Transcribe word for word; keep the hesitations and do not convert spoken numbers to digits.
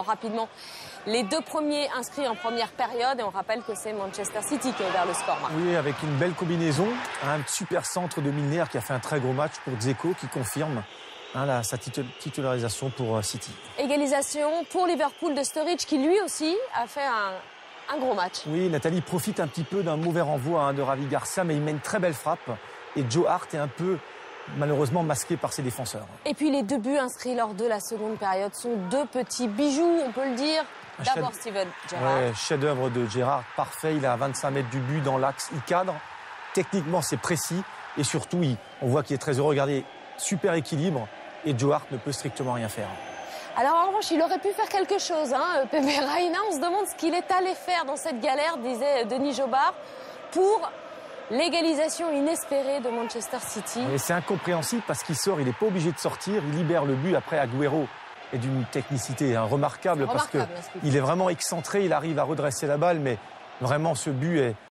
rapidement les deux premiers inscrits en première période. Et on rappelle que c'est Manchester City qui a ouvert le score. Marc. Oui, avec une belle combinaison. Un super centre de Milner qui a fait un très gros match pour Dzeko, qui confirme hein, la, sa titularisation pour City. Égalisation pour Liverpool de Sturridge qui lui aussi a fait un... Un gros match. Oui, Nathalie profite un petit peu d'un mauvais renvoi hein, de Ravi Garcia, mais il met une très belle frappe. Et Joe Hart est un peu, malheureusement, masqué par ses défenseurs. Et puis les deux buts inscrits lors de la seconde période sont deux petits bijoux, on peut le dire. D'abord Steven Gerrard. Ouais, chef-d'œuvre de Gerrard, parfait. Il est à vingt-cinq mètres du but dans l'axe, il cadre. Techniquement, c'est précis. Et surtout, il, on voit qu'il est très heureux. Regardez, super équilibre. Et Joe Hart ne peut strictement rien faire. Alors en revanche, il aurait pu faire quelque chose, hein, Pepe Reina. On se demande ce qu'il est allé faire dans cette galère, disait Denis Jobard, pour l'égalisation inespérée de Manchester City. Et c'est incompréhensible parce qu'il sort, il n'est pas obligé de sortir, il libère le but. Après, Agüero est d'une technicité hein, remarquable, remarquable parce qu'il est vraiment excentré, il arrive à redresser la balle, mais vraiment ce but est...